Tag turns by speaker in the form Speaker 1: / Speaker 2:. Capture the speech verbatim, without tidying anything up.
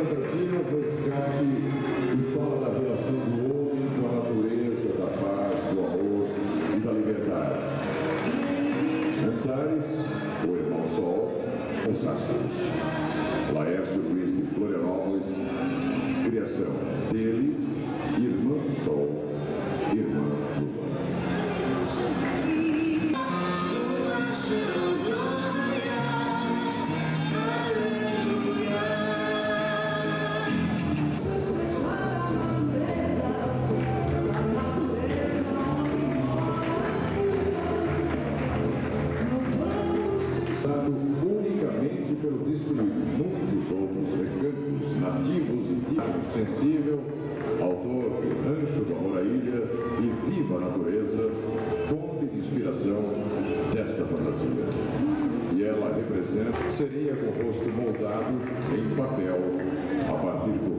Speaker 1: fantasia é um resgate e fala da relação do homem com a natureza, da paz, do amor e da liberdade. Antares, o irmão Sol, os astros. Laércio Luiz de Florianópolis, criação dele, irmã Sol, irmã Lua. Unicamente pelo destruído, muitos outros recantos nativos e indígenas. Sensível, autor do Rancho do Amor à Ilha e Viva a Natureza, fonte de inspiração desta fantasia. E ela representa, seria com o rosto moldado em papel a partir do